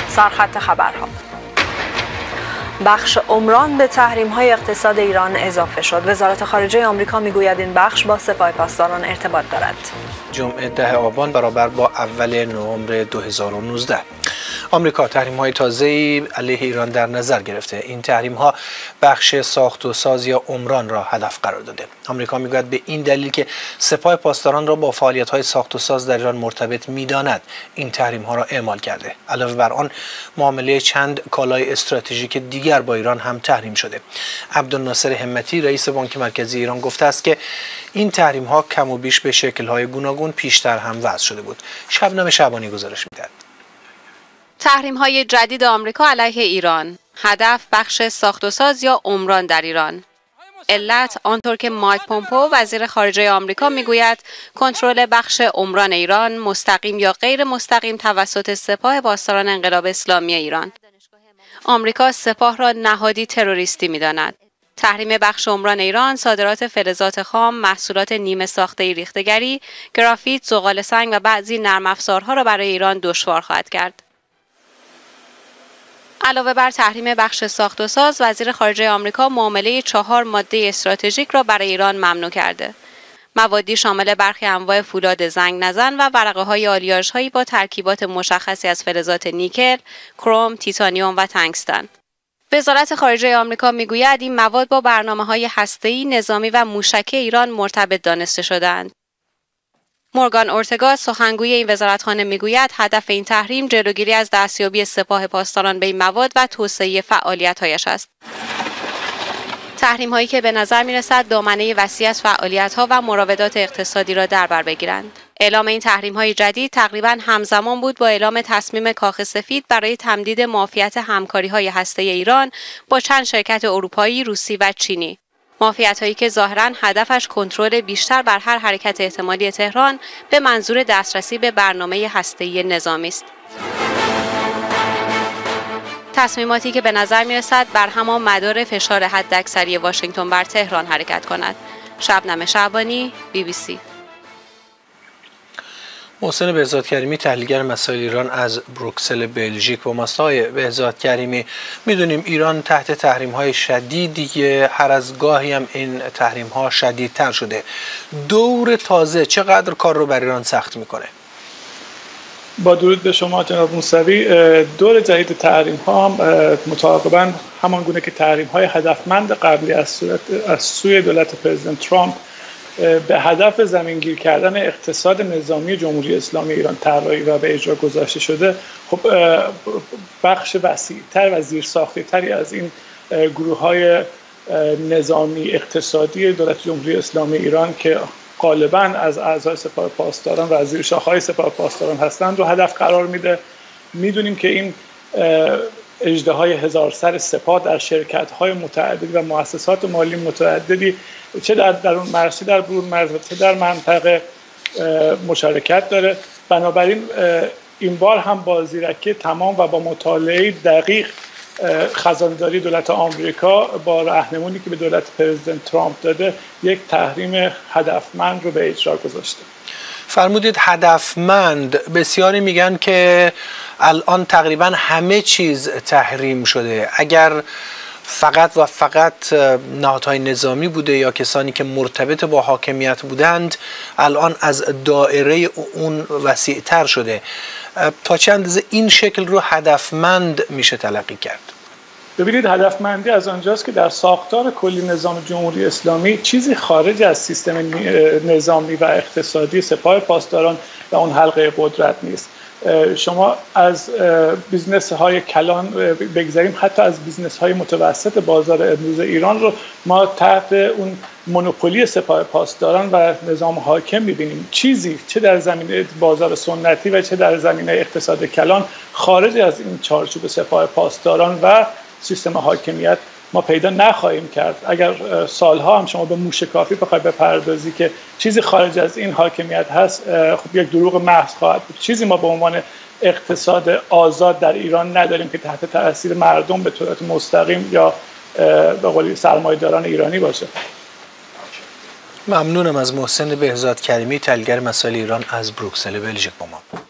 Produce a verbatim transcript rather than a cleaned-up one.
سرخط خبرها. بخش عمران به تحریم‌های اقتصاد ایران اضافه شد. وزارت خارجه آمریکا میگوید این بخش با سپاه پاسداران ارتباط دارد. جمعه ده آبان برابر با اول نوامبر دو هزار و نوزده. آمریکا تحریم‌های تازه‌ای علیه ایران در نظر گرفته. این تحریم‌ها بخش ساخت و ساز یا عمران را هدف قرار داده. آمریکا میگوید به این دلیل که سپاه پاسداران را با فعالیت‌های ساخت و ساز در ایران مرتبط می‌داند، این تحریم‌ها را اعمال کرده. علاوه بر آن، معامله چند کالای استراتژیک دیگر با ایران هم تحریم شده. عبدالناصر همتی رئیس بانک مرکزی ایران گفته است که این تحریم‌ها کم و بیش به شکل‌های گوناگون پیشتر هم وضع شده بود. شبنم شعبانی گزارش می‌دهد. تحریم‌های جدید آمریکا علیه ایران. هدف بخش ساخت و ساز یا عمران در ایران. علت آنطور که مایک پومپو وزیر خارجه آمریکا میگوید کنترل بخش عمران ایران مستقیم یا غیر مستقیم توسط سپاه پاسداران انقلاب اسلامی ایران. آمریکا سپاه را نهادی تروریستی می‌داند. تحریم بخش عمران ایران صادرات فلزات خام، محصولات نیمه ساخته ریخته‌گری، گرافیت، زغال سنگ و بعضی نرم افزارها را برای ایران دشوار خواهد کرد. علاوه بر تحریم بخش ساخت و ساز، وزیر خارجه آمریکا معامله چهار ماده استراتژیک را برای ایران ممنوع کرده. موادی شامل برخی انواع فولاد زنگ نزن و ورقه های آلیاژ هایی با ترکیبات مشخصی از فلزات نیکل، کروم، تیتانیوم و تنگستن. وزارت خارجه آمریکا میگوید این مواد با برنامه‌های هسته‌ای، نظامی و موشکی ایران مرتبط دانسته شده‌اند. مورگان اورتگا سخنگوی این وزارتخانه میگوید هدف این تحریم جلوگیری از دستیابی سپاه پاسداران به این مواد و توسعه فعالیت‌هایش است. تحریم هایی که به نظر می رسد دامنه وسیع از فعالیت ها و مراودات اقتصادی را در بر بگیرند. اعلام این تحریم های جدید تقریباً همزمان بود با اعلام تصمیم کاخ سفید برای تمدید معافیت همکاری های هسته ایران با چند شرکت اروپایی، روسی و چینی. معافیت هایی که ظاهراً هدفش کنترل بیشتر بر هر حرکت احتمالی تهران به منظور دسترسی به برنامه هسته‌ای نظامی است. تصمیماتی که به نظر می رسد بر همان مدار فشار حداکثری واشنگتن بر تهران حرکت کند. شبنم شعبانی، بی بی سی. محسن بهزاد کریمی تحلیلگر مسائل ایران از بروکسل بلژیک با ماست. های بهزاد کریمی، میدونیم ایران تحت تحریم های شدیدی، هر از گاهی هم این تحریم ها شدیدتر شده. دور تازه چقدر کار رو بر ایران سخت میکنه؟ با درود به شما جناب موسوی، دور جدید تحریم ها هم متعاقباً همان گونه که تحریم های هدفمند قبلی از, صورت از سوی دولت پرزیدنت ترامپ به هدف زمینگیر کردن اقتصاد نظامی جمهوری اسلامی ایران طراحی و به اجرا گذاشته شده، خب بخش وسیع‌تر و زیرساختی‌تری از این گروه های نظامی اقتصادی دولت جمهوری اسلامی ایران که غالباً از اعضای سپاه پاسداران و زیر شاخه‌های سپاه پاسداران هستند رو هدف قرار میده. میدونیم که این اژدهای هزار سر سپاه در شرکت‌های متعددی و مؤسسات مالی متعددی چه در درون مرز چه در برون مرز و چه در منطقه مشارکت داره. بنابراین این بار هم با زیرکی تمام و با مطالعه دقیق خزانداری دولت آمریکا با راهنمایی که به دولت پرزیدنت ترامپ داده یک تحریم هدفمند رو به اجرا گذاشته. فرمودید هدفمند. بسیاری میگن که الان تقریبا همه چیز تحریم شده. اگر فقط و فقط نهادهای نظامی بوده یا کسانی که مرتبط با حاکمیت بودند، الان از دایره اون وسیع‌تر شده. تا چه اندازه این شکل رو هدفمند میشه تلقی کرد؟ ببینید، هدفمندی از آنجاست که در ساختار کلی نظام جمهوری اسلامی چیزی خارج از سیستم نظامی و اقتصادی سپاه پاسداران و اون حلقه قدرت نیست. شما از بیزنس های کلان بگذاریم، حتی از بیزنس های متوسط بازار امروز ایران رو ما تحت اون مونوپولی سپاه پاسداران و نظام حاکم می‌بینیم. چیزی چه در زمینه بازار سنتی و چه در زمینه اقتصاد کلان خارج از این چارچوب سپاه پاسداران و سیستم حاکمیت ما پیدا نخواهیم کرد. اگر سالها هم شما به موشکافی بخوای بپردازی که چیزی خارج از این حاکمیت هست، خب یک دروغ محض خواهد بود. چیزی ما به عنوان اقتصاد آزاد در ایران نداریم که تحت تاثیر مردم به صورت مستقیم یا به قولی سرمایه‌داران ایرانی باشه. ممنونم از محسن بهزاد کریمی تحلیلگر مسائل ایران از بروکسل بلژیک با ما.